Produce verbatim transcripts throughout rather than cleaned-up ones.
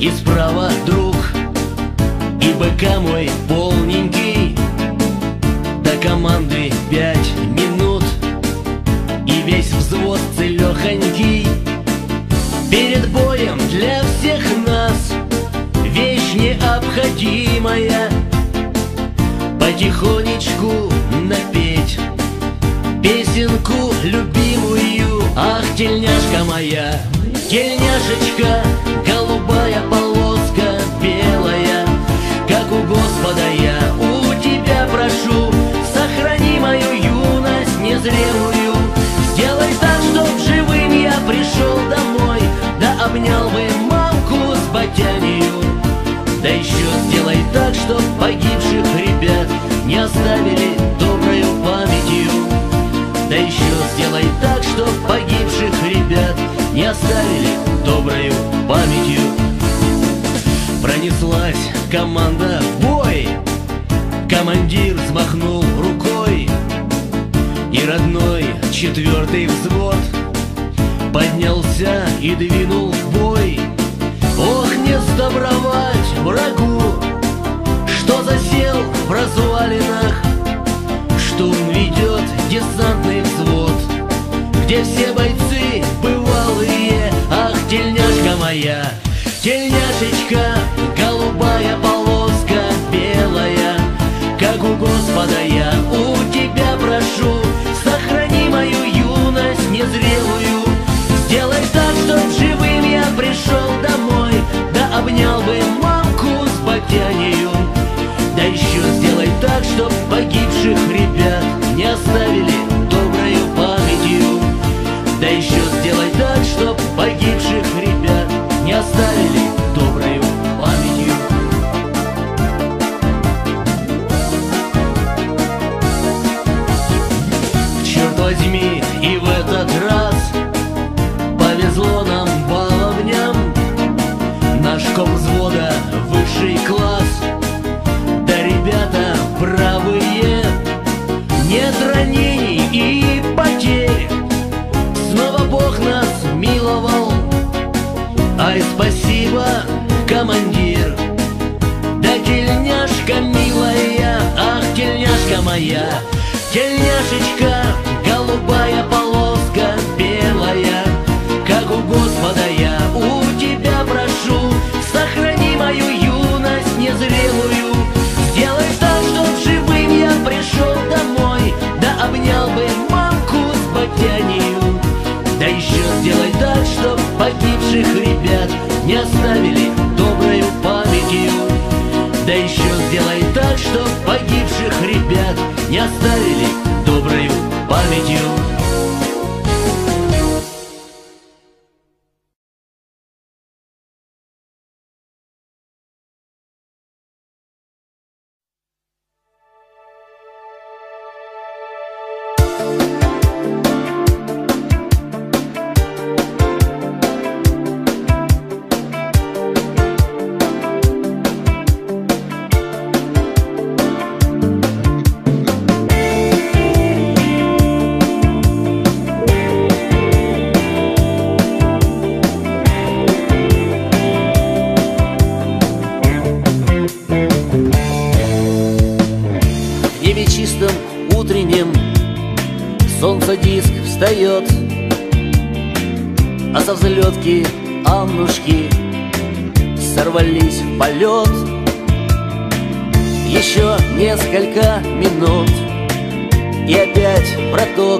и справа друг, и БК мой полненький. До команды пять минут, и весь взвод целехонький. Перед боем для всех нас вещь необходимая потихонечку напеть песенку любимую. Ах, тельняшка моя, тельняшечка, голубая полоска белая, как у Господа я у тебя прошу, сохрани мою юность незрелую. Сделай так, чтоб живым я пришел домой, да обнял бы мамку с батянью. Да еще сделай так, чтоб погибших ребят не оставили доброю памятью. Да еще сделай так, чтоб погибших ребят не оставили доброю памятью. Пронеслась команда в бой, командир взмахнул рукой, и родной четвертый взвод поднялся и двинул в бой. Ох, не сдобровать врагу, что засел в развалинах. Штурм ведет десантный взвод, где все бойцы бывалые. Ах, тельняшка моя, тельняшечка, голубая полоска белая, как у Господа я у тебя прошу, сохрани мою юность незрелую. Сделай так, чтоб живым я пришел домой, да обнял бы мамку с батянью. Да еще сделай так, чтоб погибших ребят не оставили доброю памятью. Да еще сделай так, чтоб погибших ребят не оставили доброю памятью. Черт возьми, и в этот раз повезло нам баловням. Наш комвзвода высший класс, да ребята бравые, нет ранений и потерь. Снова Бог нас миловал, ай, спасибо, командир. Да тельняшка милая, ах, тельняшка моя, тельняшечка, голубая полоска белая, как у Господа я у тебя прошу, сохрани мою юность незрелую. Сделай так, чтоб живым я пришел домой, да обнял бы мамку с батянью. Да еще сделай так, чтоб погибших ребят не оставили доброю памятью. Да еще сделай так, чтоб погибших ребят не оставили доброю памятью. Утренним солнце диск встает, а со взлетки Аннушки сорвались в полет. Еще несколько минут и опять проток,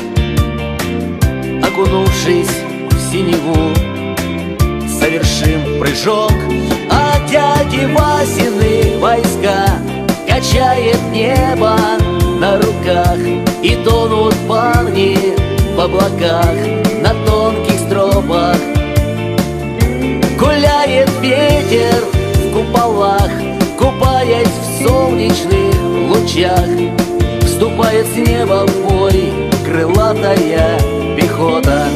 окунувшись в синеву, совершим прыжок. А дяди Васины войска качает небо на руках, и тонут парни в облаках на тонких стропах. Гуляет ветер в куполах, купаясь в солнечных лучах. Вступает с неба в бой крылатая пехота.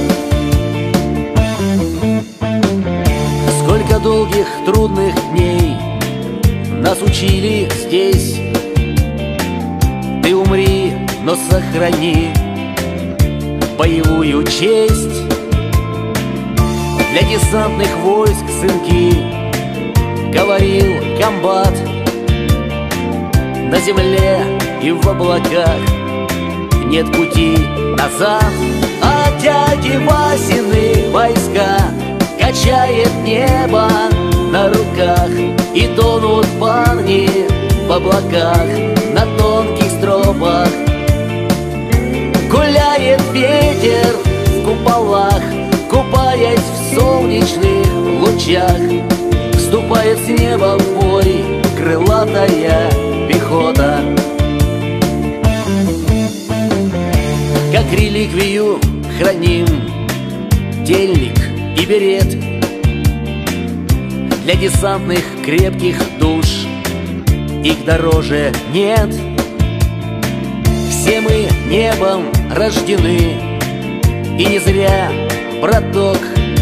Сколько долгих трудных дней нас учили здесь. Ты умри, но сохрани боевую честь. Для десантных войск, сынки, говорил комбат. На земле и в облаках нет пути назад, а дяди Васины войска качает небо на руках, и тонут парни в облаках на тонких стропах. Гуляет ветер в куполах, купаясь в солнечных лучах. Вступает с неба в бой крылатая пехота. Как реликвию храним тельник и берет для десантных крепких душ, их дороже нет. Все мы небом рождены, и не зря, браток.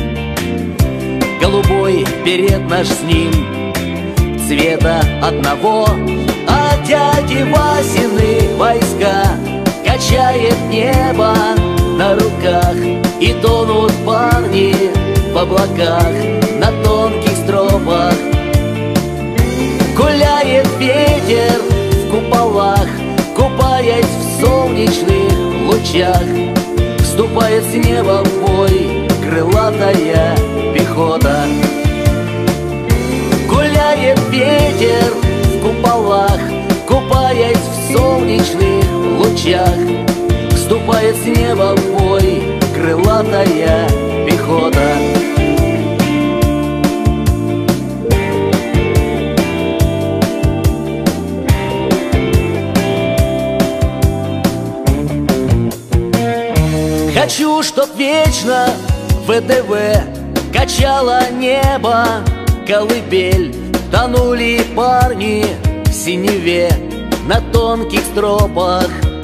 Голубой берет наш с ним цвета одного, а дяди Васины войска качает небо на руках, и тонут парни в облаках на тонких стропах. Гуляет ветер в куполах, купаясь в солнечных лучах. Вступает с неба в бой крылатая пехота. Гуляет ветер в куполах, купаясь в солнечных лучах. Вступает с неба в бой крылатая пехота. Хочу, чтоб вечно ВДВ качало небо колыбель. Тонули парни в синеве на тонких стропах.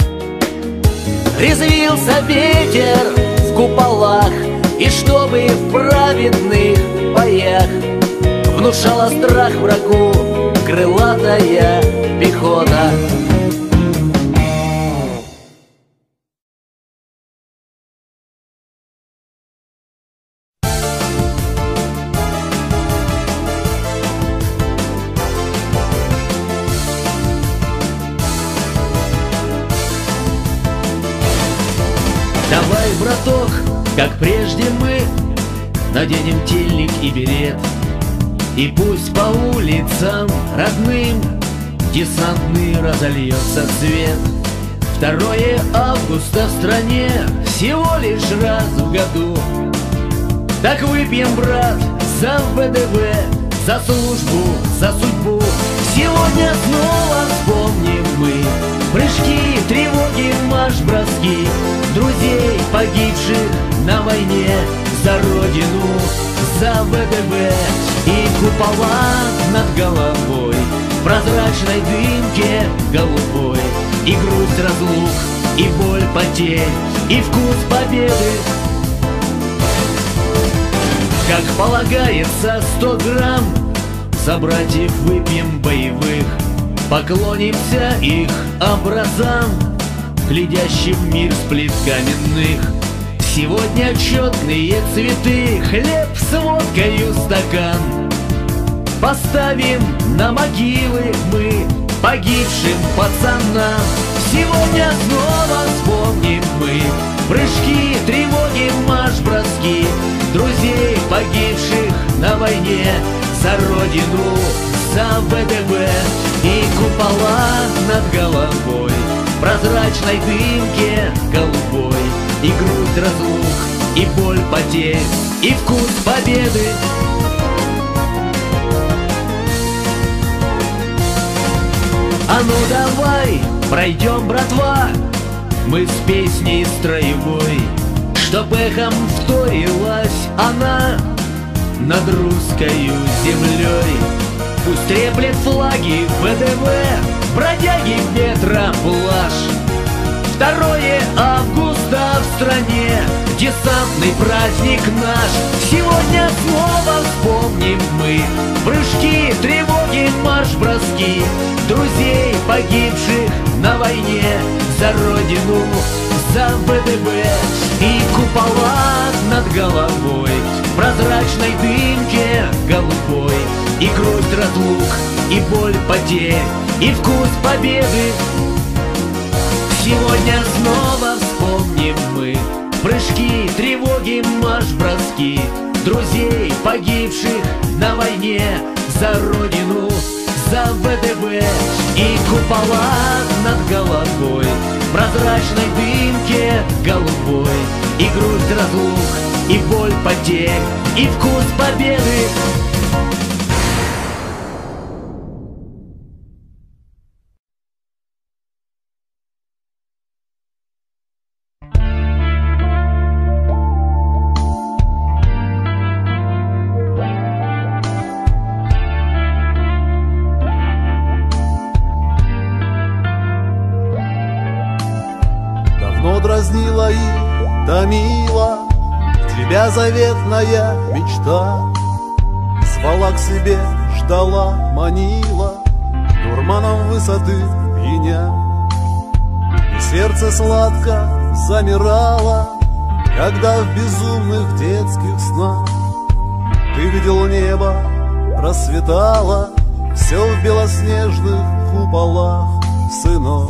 Резвился ветер в куполах, и чтобы в праведных боях внушала страх врагу крылатая пехота. Давай, браток, как прежде мы наденем тельник и берет, и пусть по улицам родным десантный разольется цвет. Второе августа в стране всего лишь раз в году. Так выпьем, брат, за ВДВ, за службу, за судьбу. Сегодня снова вспомним мы прыжки, тревоги, марш-броски друзей, погибших на войне за родину, за ВДВ. И купола над головой в прозрачной дымке голубой, и грусть разлук, и боль потерь, и вкус победы. Как полагается, сто грамм за братьев выпьем боевых, поклонимся их образам, глядящим в мир с плит каменных. Сегодня четные цветы, хлеб с водкою стакан поставим на могилы мы погибшим пацанам. Сегодня снова вспомним мы прыжки, тревоги, марш-броски друзей, погибших на войне за родину, за ВДВ. И купола над головой в прозрачной дымке голубой, и грусть разлук, и боль потерь, и вкус победы. А ну давай пройдем, братва, мы с песней строевой, чтоб эхом вторилась она над русскою землей. Пусть треплет флаги ВДВ, бродяги ветра плаж. Второе августа в стране десантный праздник наш. Сегодня снова вспомним мы прыжки, тревоги, марш-броски друзей, погибших на войне за родину, за ВДВ. И купола над головой в в прозрачной дымке голубой. И грусть разлук, и боль потерь, и вкус победы. Сегодня снова вспомним мы прыжки, тревоги, марш-броски друзей, погибших на войне за Родину, за ВДВ. И купола над головой в прозрачной дымке голубой. И грусть разлук, и боль потерь, и вкус победы. Давно дразнила и томила тебя заветная мечта. Звала к себе, ждала, манила, дурманом высоты пьяня. И сердце сладко замирало, когда в безумных детских снах ты видел небо, расцветало все в белоснежных куполах сынов.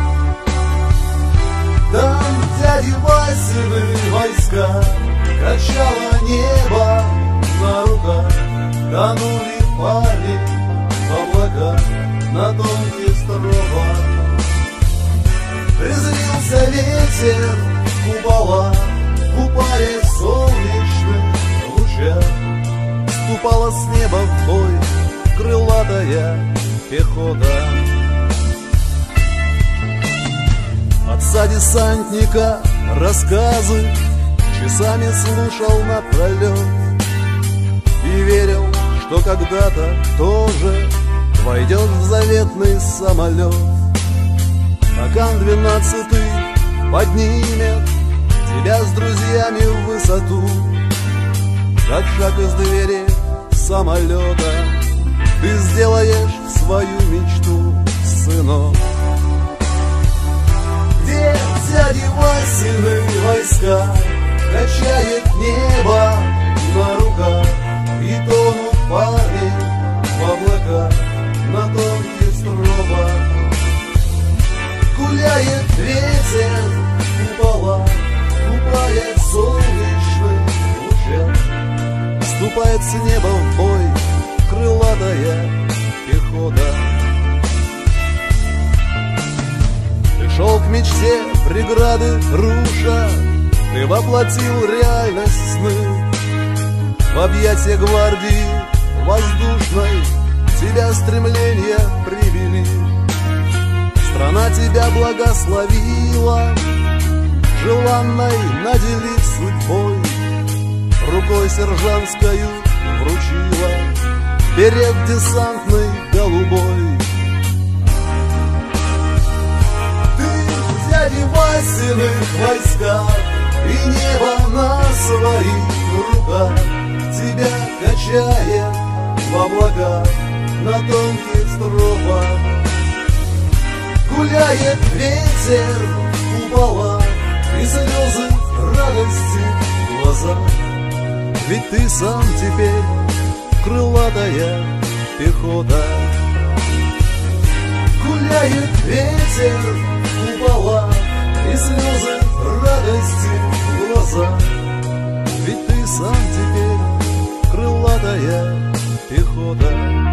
Там дяди Васины войска качало небо на руках, тонули парни в облаках на тонких стропах. Резвился ветер в куполах, купаясь в солнечных лучах. Ступала с неба в бой крылатая пехота. Отца десантника рассказы часами слушал напролет и верил, что когда-то тоже войдешь в заветный самолет. Акан двенадцатый поднимет тебя с друзьями в высоту, как шаг из двери самолета ты сделаешь свою мечту, сынок. Где дяди Васины войска качает небо на руках, и тонут парни в облаках на тонких стропах. Гуляет ветер в куполах, купаясь в солнечных лучах. Ступает с неба в бой крылатая пехота. Шел к мечте, преграды руша, ты воплотил реальность сны. В объятия гвардии воздушной тебя стремления привели. Страна тебя благословила, желанной наделив судьбой. Рукой сержантскою вручила берет десантный голубой. Дяди Васиных войсках и небо на своих руках тебя качает в облаках на тонких стропах. Гуляет ветер в куполах и слезы радости в глазах. Ведь ты сам теперь крылатая пехота. Гуляет ветер в куполах и слезы радости в глазах. Ведь ты сам теперь крылатая пехота.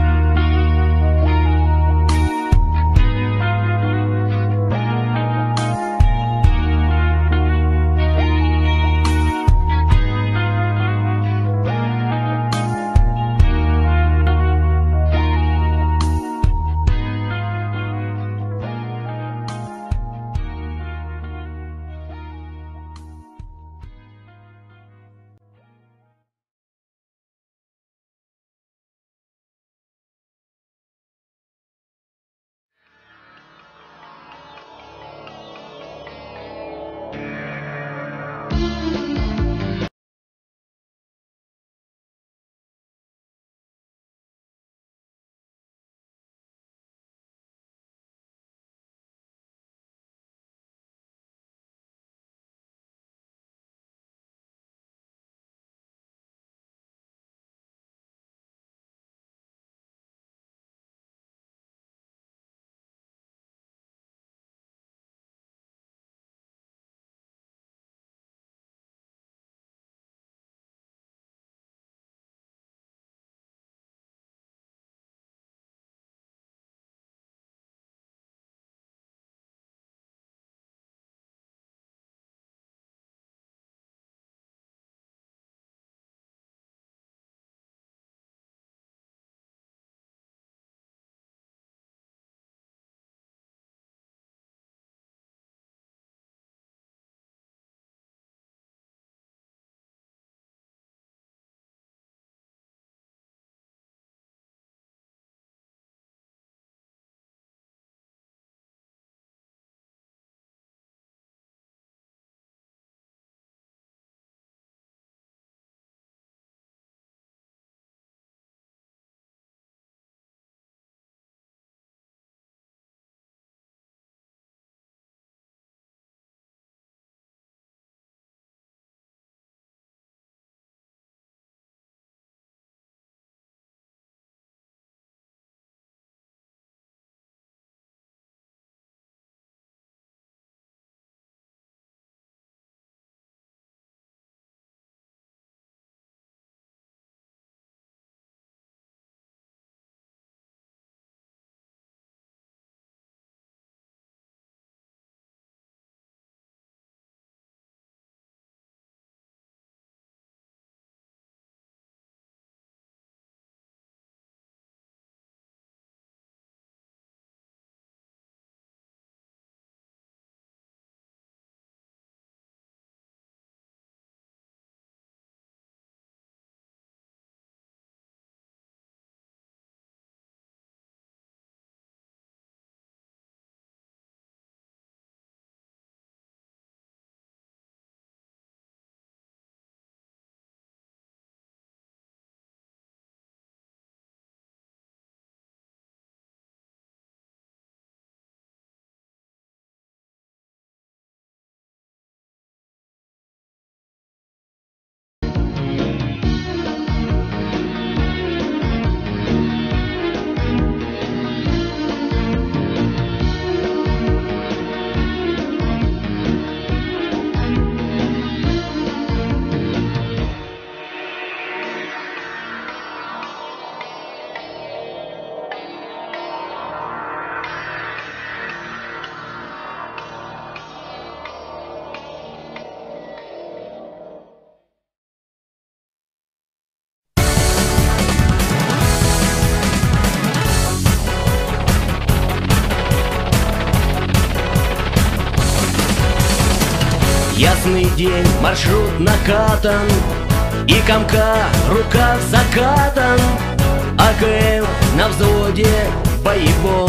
Ясный день, маршрут накатан, и комка рукав закатан, АКМ на взводе боевом.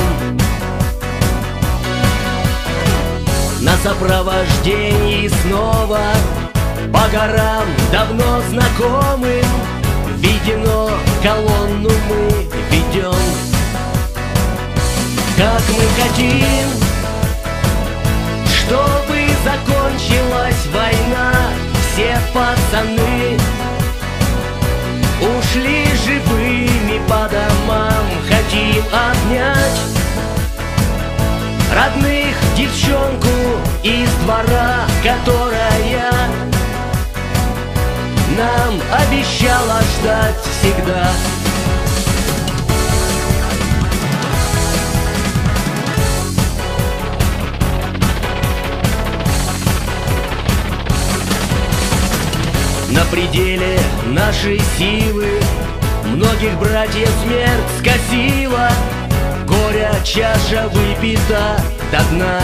На сопровождении снова по горам давно знакомым видено, колонну мы ведем. Как мы хотим, чтобы закончилась война, все пацаны ушли живыми по домам. Хотим обнять родных девчонку из двора, которая нам обещала ждать всегда. На пределе нашей силы многих братьев смерть скосила, горя чаша выпита до дна.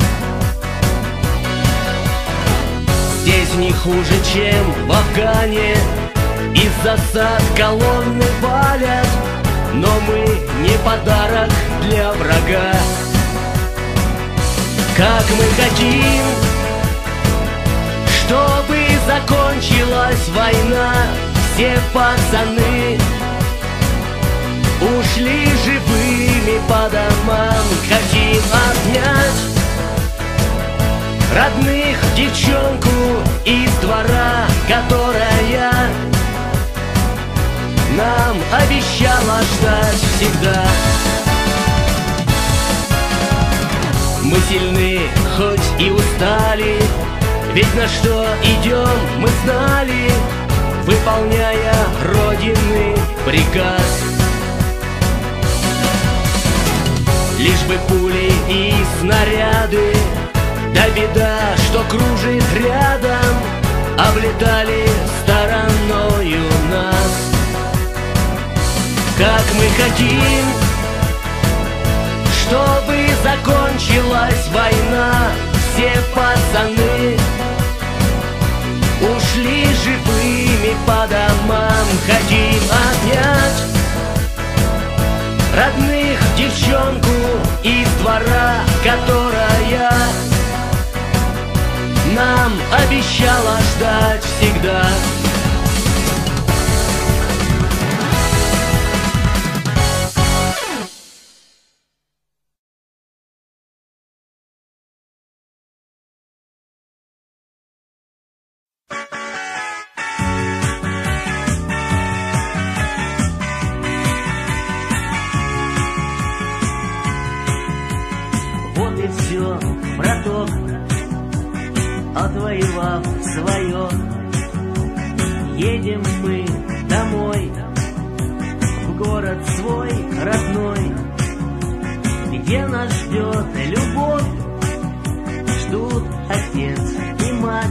Здесь не хуже, чем в Афгане, из засад колонны валят, но мы не подарок для врага. Как мы хотим, чтобы закончилась война, все пацаны ушли живыми по домам. Хотим обнять родных девчонку из двора, которая нам обещала ждать всегда. Мы сильны, хоть и устали, ведь на что идем, мы знали, выполняя Родины приказ. Лишь бы пули и снаряды, да беда, что кружит рядом, облетали стороною нас. Как мы хотим, чтобы закончилась война, все пацаны ушли живыми по домам. Хотим обнять родных девчонку из двора, которая нам обещала ждать всегда. Вот и все, браток, отвоевав свое, едем мы домой, в город свой родной, где нас ждет любовь, ждут отец и мать.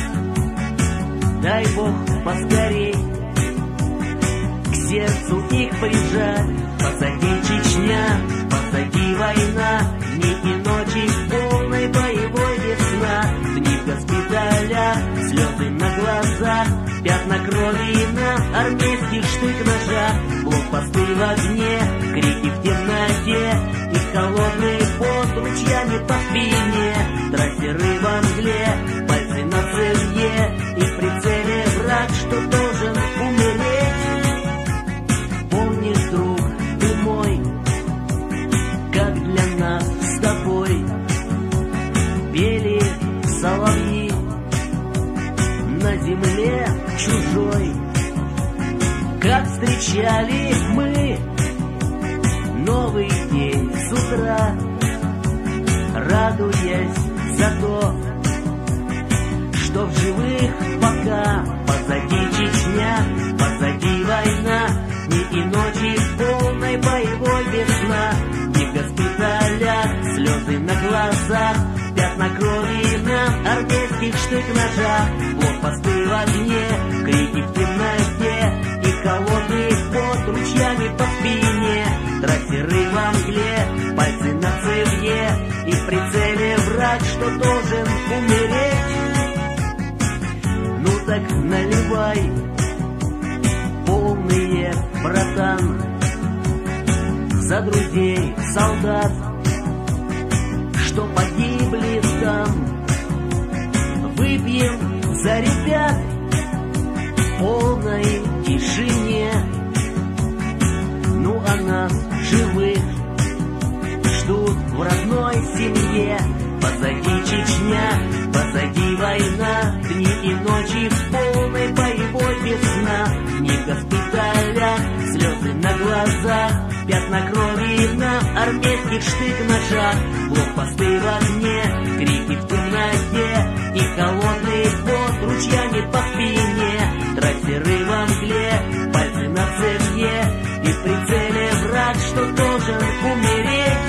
Дай Бог поскорей к сердцу их прижать. Позади Чечня, позади война, дни и ночи полной боевой весна. Дни в госпиталях, слезы на глазах, пятна крови на армейских штык-ножах. Блокпосты в огне, крики в темноте, и холодный пот ручьями по спине. Трассеры во мгле, пальцы на цевье, и в прицеле враг, что должен умереть. Помнишь, друг ты мой, как для нас с тобой пели соловьи на земле чужой, как встречали мы новый день с утра, радуясь за то, что в живых пока. Позади Чечня, позади война, дни и ночи полной боевой весна. Дни в госпиталях, слезы на глазах, пятна крови на армейских штык-ножах. Блокпосты в огне, крики в темноте, и холодный пот ручьями по спине. Трассеры во мгле, пальцы на цевье, и в прицеле враг, что должен умереть. список наливай, полные, братан, за друзей, солдат, что погибли там. Выпьем за ребят в полной тишине. Ну а нас, живых, ждут в родной семье. Позади Чечня, позади война, дни и ночи в полной боевой весна. Дни госпиталя, слезы на глазах, пятна крови на армейских штык-ножах. Блокпосты в огне, крики в темноте и холодный пот ручьями по спине. Трассеры во мгле, пальцы на цевье, и в прицеле враг, что должен умереть.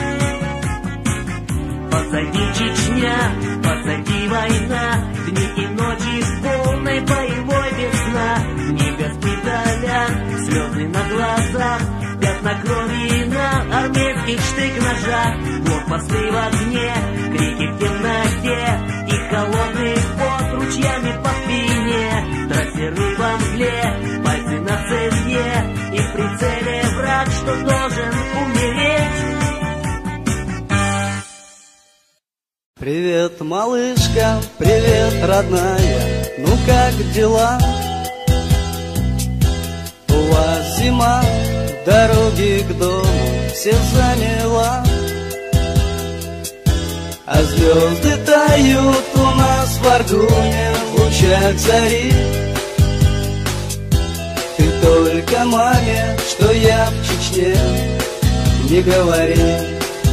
Позади Чечня, позади война, дни и ночи в полной боевой весна. Дни госпиталя, слезы на глазах, пятна крови на армейских штык-ножах. Блокпосты в огне, крики в темноте и холодный пот ручьями по спине. Трассеры во мгле, пальцы на цевье, и в прицеле враг, что должен умереть. Привет, малышка, привет, родная, ну как дела? У вас зима, дороги к дому все замела, а звезды тают у нас в Аргуне в лучах зари. Ты только маме, что я в Чечне, не говори.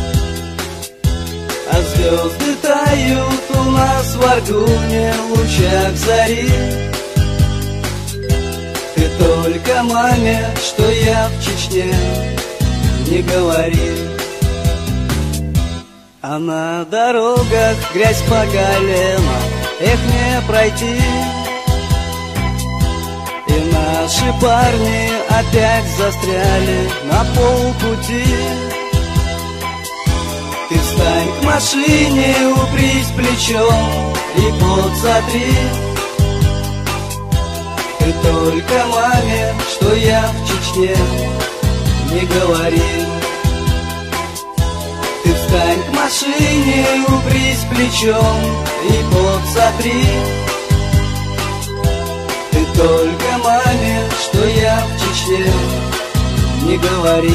А звезды тают у нас в Аргуне в лучах зари. Ты только маме, что я в Чечне, не говори. А на дорогах грязь по колено, эх, не пройти. И наши парни опять застряли на полпути. Ты встань к машине, упрись плечом и пот сотри. Ты только маме, что я в Чечне, не говори. Ты встань к машине, упрись плечом и пот сотри. Ты только маме, что я в Чечне, не говори.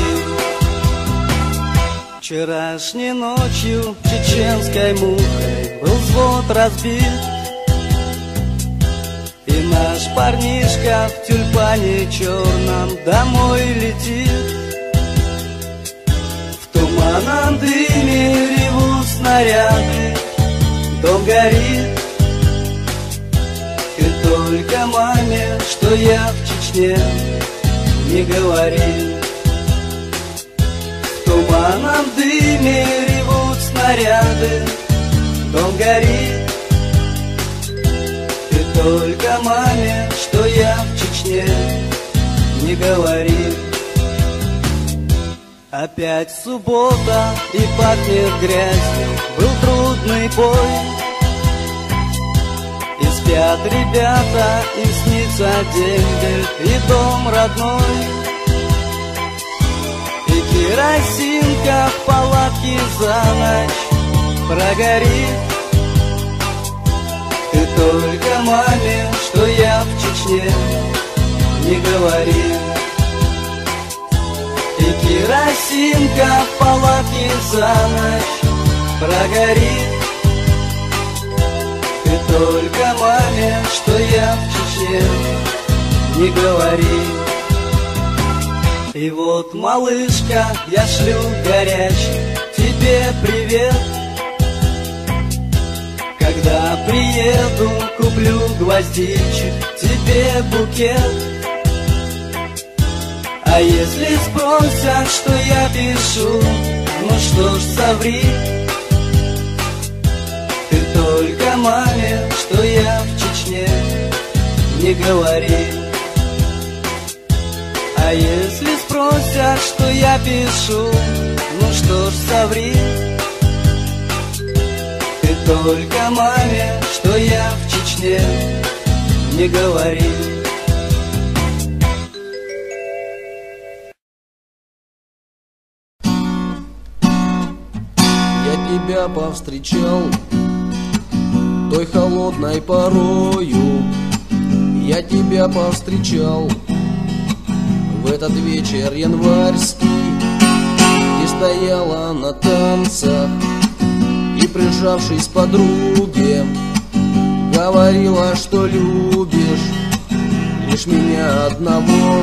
Вчерашней ночью чеченской мухой был взвод разбит, и наш парнишка в тюльпане черном домой летит. В туманном дыме ревут снаряды, дом горит. Ты только маме, что я в Чечне, не говори. В туманном дыме ревут снаряды, дом горит. Ты только маме, что я в Чечне, не говори. Опять суббота и пахнет грязью, был трудный бой. И спят ребята, им снится дембель и дом родной. И керосинка в палатке за ночь прогорит. Ты только маме, что я в Чечне, не говори. И керосинка в палатке за ночь прогорит. Ты только маме, что я в Чечне, не говори. И вот, малышка, я шлю горячий тебе привет. Когда приеду, куплю гвоздичек, тебе букет. А если спросят, что я пишу, ну что ж, соври. Ты только маме, что я в Чечне, не говори. А если спросят, что я пишу, ну что ж, соври. Ты только маме, что я в Чечне, не говори. Тебя повстречал той холодной порою. Я тебя повстречал в этот вечер январский. Ты стояла на танцах и, прижавшись к подруге, говорила, что любишь лишь меня одного.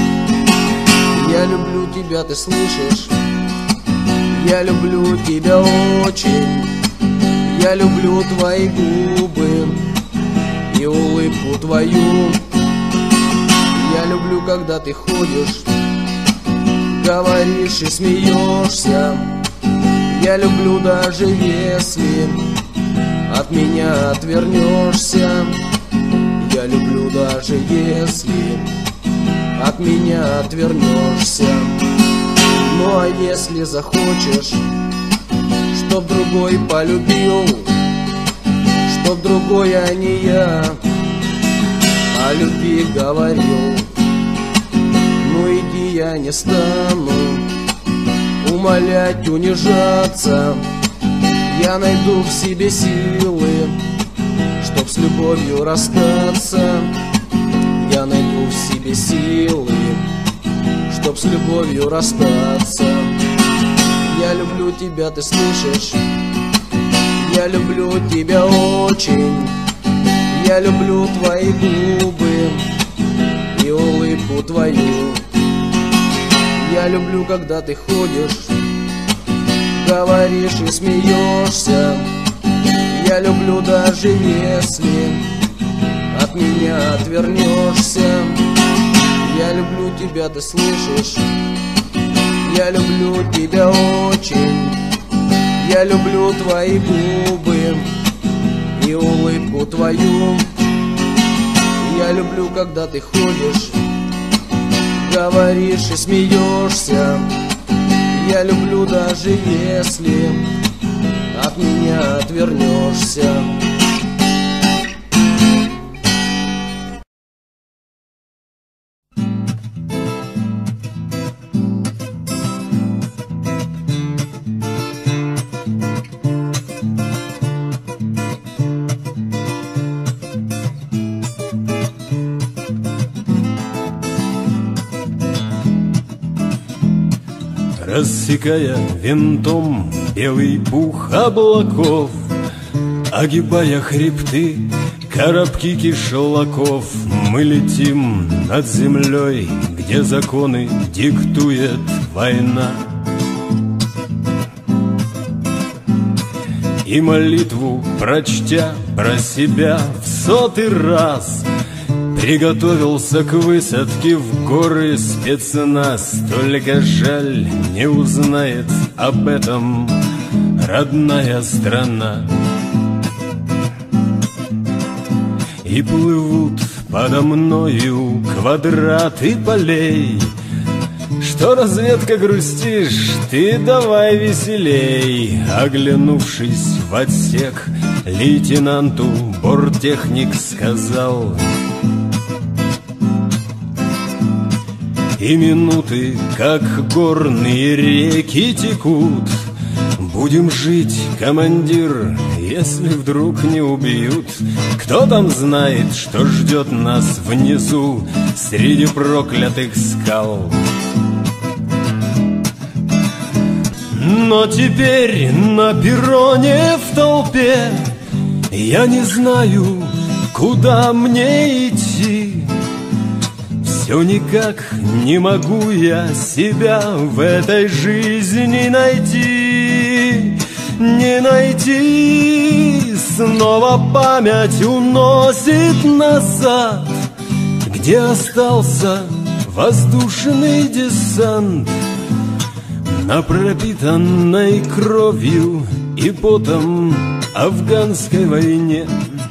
Я люблю тебя, ты слышишь? Я люблю тебя очень, я люблю твои губы и улыбку твою. Я люблю, когда ты ходишь, говоришь и смеешься. Я люблю, даже если от меня отвернешься. Я люблю, даже если от меня отвернешься. Ну а если захочешь, чтоб другой полюбил, чтоб другой, а не я, о любви говорил, ну иди, я не стану умолять, унижаться. Я найду в себе силы, чтоб с любовью расстаться. Я найду в себе силы, чтоб с любовью расстаться. Я люблю тебя, ты слышишь? Я люблю тебя очень. Я люблю твои губы и улыбку твою. Я люблю, когда ты ходишь, говоришь и смеешься. Я люблю, даже если от меня отвернешься. Я люблю тебя, ты слышишь? Я люблю тебя очень. Я люблю твои губы и улыбку твою. Я люблю, когда ты ходишь, говоришь и смеешься. Я люблю, даже если от меня отвернешься. Рассекая винтом белый пух облаков, огибая хребты, коробки кишлаков, мы летим над землей, где законы диктует война. И молитву, прочтя про себя в сотый раз, приготовился к высадке в горы спецназ. Только жаль, не узнает об этом родная страна. И плывут подо мною квадраты полей. Что, разведка, грустишь? Ты давай веселей. Оглянувшись в отсек, лейтенанту борттехник сказал: и минуты, как горные реки, текут. Будем жить, командир, если вдруг не убьют. Кто там знает, что ждет нас внизу, среди проклятых скал. Но теперь на перроне в толпе я не знаю, куда мне идти. Все никак не могу я себя в этой жизни найти, не найти. Снова память уносит назад, где остался воздушный десант на пропитанной кровью и потом афганской войне.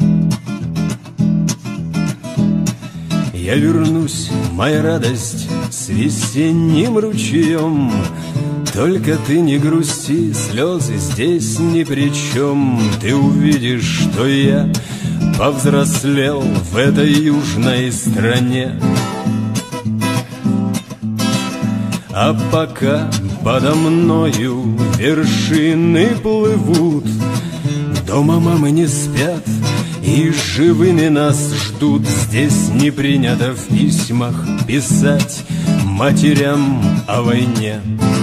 Я вернусь, моя радость, с весенним ручьем. Только ты не грусти, слезы здесь ни при чем. Ты увидишь, что я повзрослел в этой южной стране. А пока подо мною вершины плывут, дома мамы не спят и живыми нас ждут. Здесь не принято в письмах писать матерям о войне.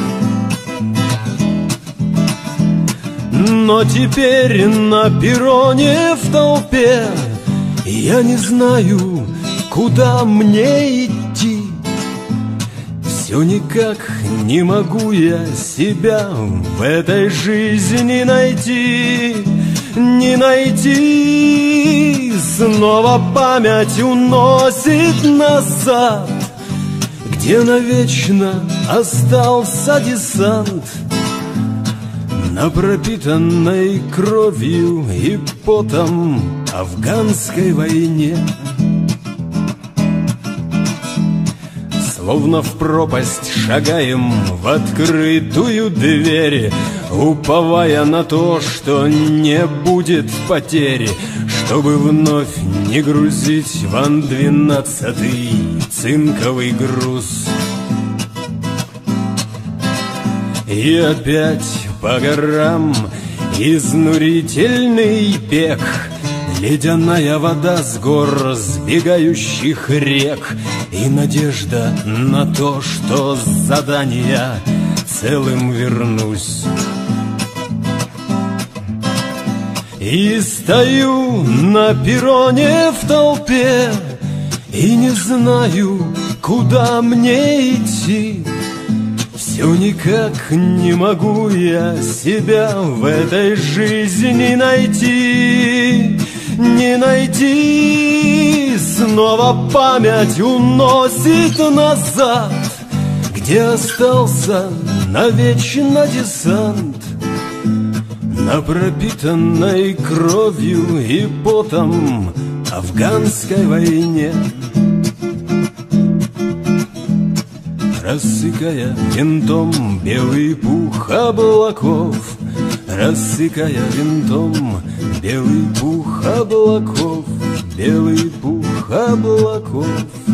Но теперь на перроне в толпе я не знаю, куда мне идти. Все никак не могу я себя в этой жизни найти, не найти. Снова память уносит назад, где навечно остался десант на пропитанной кровью и потом афганской войне. Словно в пропасть шагаем в открытую дверь, уповая на то, что не будет потери, чтобы вновь не грузить в Ан двенадцатый цинковый груз. И опять по горам изнурительный бег, ледяная вода с гор сбегающих рек, и надежда на то, что с задания целым вернусь. И стою на перроне в толпе и не знаю, куда мне идти. Все никак не могу я себя в этой жизни найти, не найти. Снова память уносит назад, где остался навечно десант на пропитанной кровью и потом афганской войне. Рассыкая винтом белый пух облаков, рассыкая винтом белый пух облаков, белый пух облаков.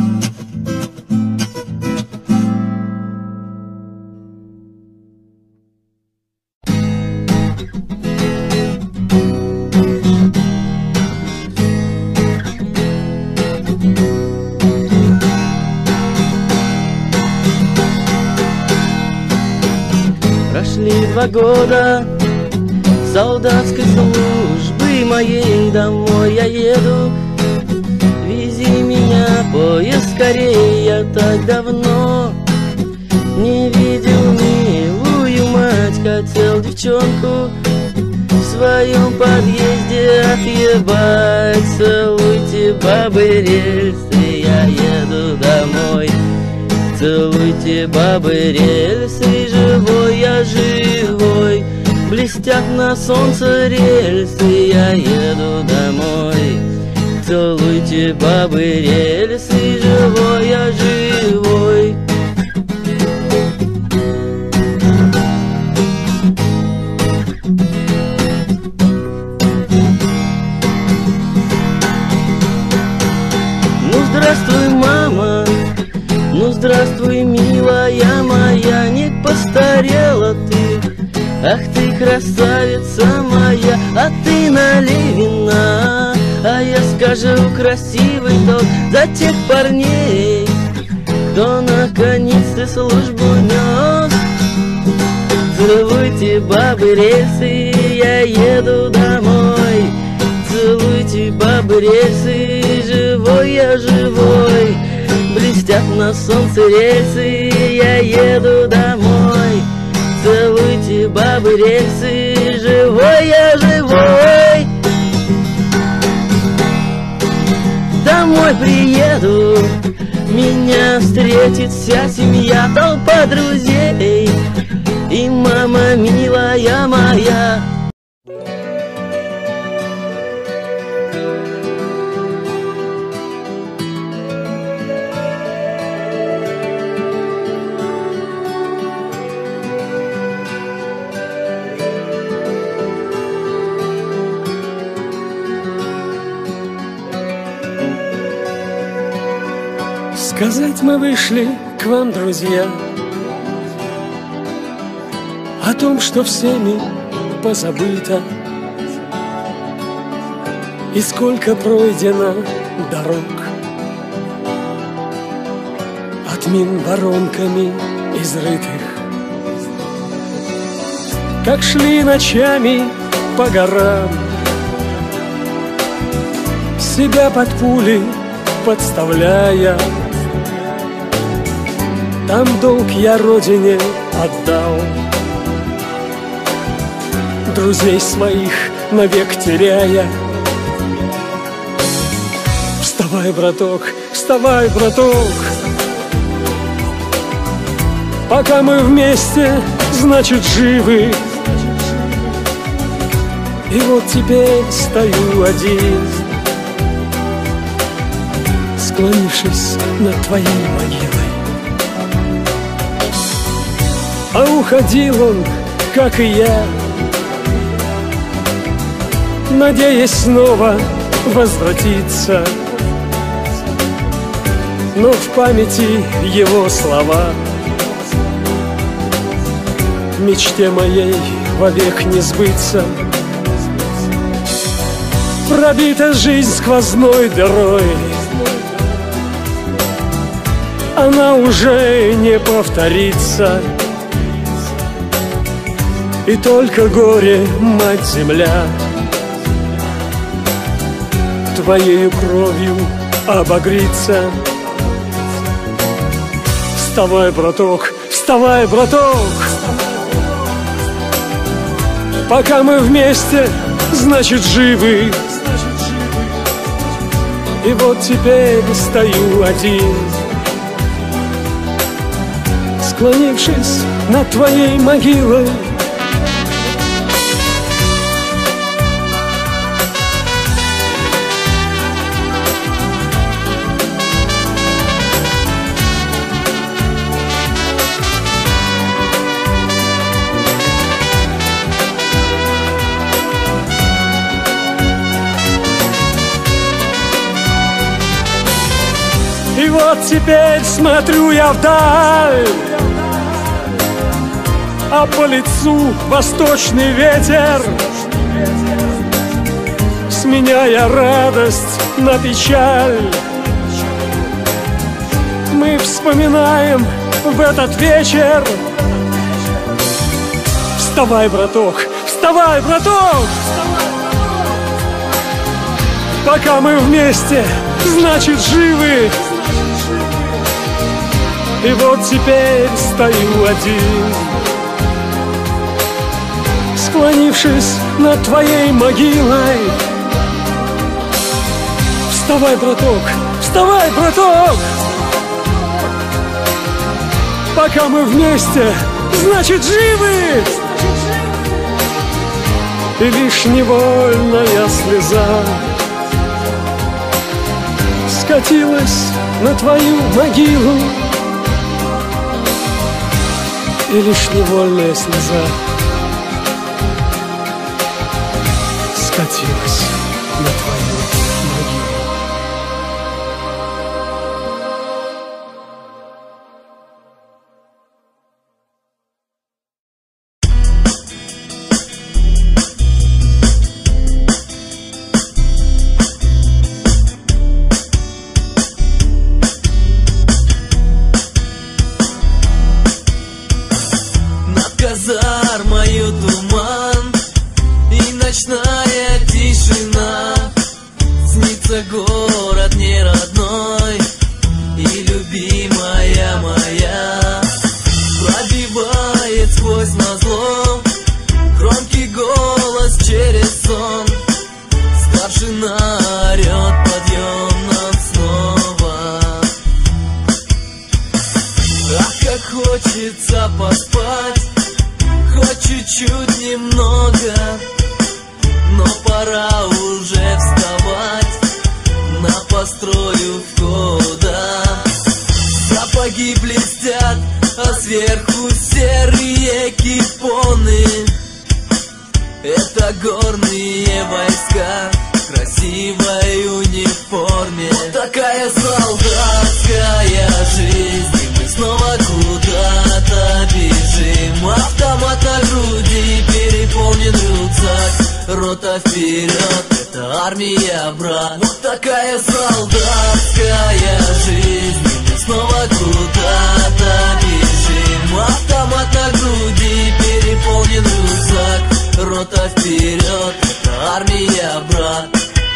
Два года солдатской службы моей, домой я еду. Вези меня, поезд, скорее, я так давно не видел милую мать. Хотел девчонку в своем подъезде отъебать. Целуйте, бабы, рельсы, я еду домой. Целуйте, бабы, рельсы, живой я живой. Блестят на солнце рельсы, я еду домой. Целуйте, бабы, рельсы, живой я живой. Ну, здравствуй, мама. Ну, здравствуй, милая моя, не постарела ты. Ах ты, красавица моя, а ты налей вина. А я скажу, красивый тот за тех парней, кто наконец-то службу нес. Целуйте, бабы, рельсы, я еду домой. Целуйте, бабы, рельсы, живой я живой. Блестят на солнце рельсы, я еду домой. Целуйте, бабы, рельсы, живой я живой. Домой приеду, меня встретит вся семья, толпа друзей и мама милая моя. Сказать мы вышли к вам, друзья, о том, что всеми позабыто, и сколько пройдено дорог от мин воронками изрытых. Как шли ночами по горам, себя под пули подставляя, там долг я родине отдал, друзей своих навек теряя. Вставай, браток, вставай, браток, пока мы вместе, значит, живы. И вот теперь стою один, склонившись над твоей могилой. А уходил он, как и я, надеясь снова возвратиться. Но в памяти его слова мечте моей вовек не сбыться. Пробита жизнь сквозной дырой, она уже не повторится. И только горе, мать земля, твоею кровью обогрится. Вставай, браток, вставай, браток, пока мы вместе, значит, живы. И вот теперь стою один, склонившись над твоей могилой. И вот теперь смотрю я вдаль, а по лицу восточный ветер, сменяя радость на печаль. Мы вспоминаем в этот вечер. Вставай, браток, вставай, браток, пока мы вместе, значит, живы. И вот теперь стою один, склонившись над твоей могилой. Вставай, браток, вставай, браток, пока мы вместе, значит, живы. И лишь невольная слеза скатилась на твою могилу. И лишь невольная слеза скатилась на твою могилу. Казармою туман и ночная тишина. Снится город не родной и любимая моя. Пробивает сквозь назло громкий голос через сон. Старшина орет, подъем нам снова. Ах, как хочется поспать, хоть чуть-чуть немного, но пора уже вставать на построю входа. Сапоги блестят, а сверху серые кипоны. Это горные войска в красивой униформе. Вот такая солдатская рота вперед, это армия, брат. Вот такая солдатская жизнь, мы снова куда-то бежим. Автомат на груди, переполнен рюкзак, рота вперед, это армия, брат.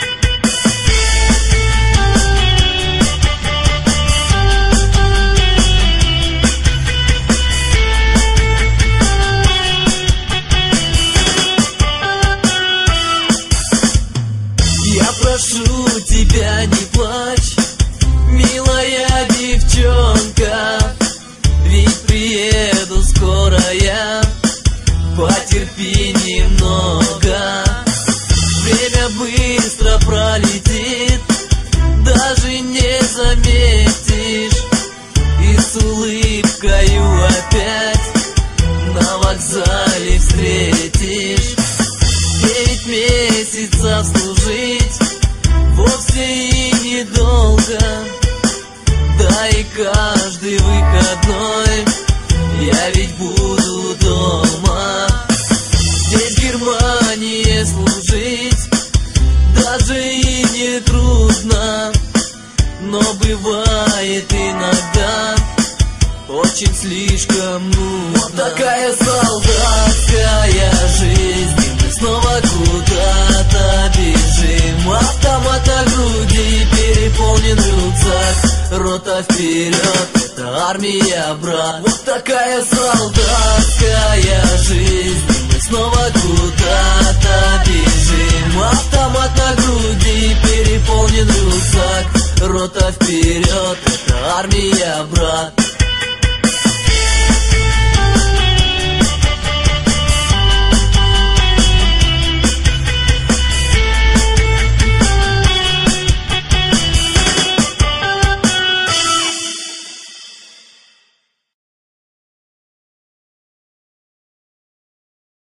Я прошу тебя, не плачь, милая девчонка, ведь приеду скоро я, потерпи немного. Время быстро пролетит, даже не заметишь, и с улыбкою опять на вокзале встретишь. Девять месяцев служить вовсе и недолго, да и каждый выходной я ведь буду дома. Здесь в Германии служить даже и не трудно, но бывает иногда очень слишком нужно. Вот такая солдатская жизнь, мы снова куда-то бежим. Автомат на груди, переполнен рюкзак, рота вперед, это армия, брат. Вот такая солдатская жизнь, мы снова куда-то бежим. Автомат на груди, переполнен рюкзак, рота вперед, это армия, брат.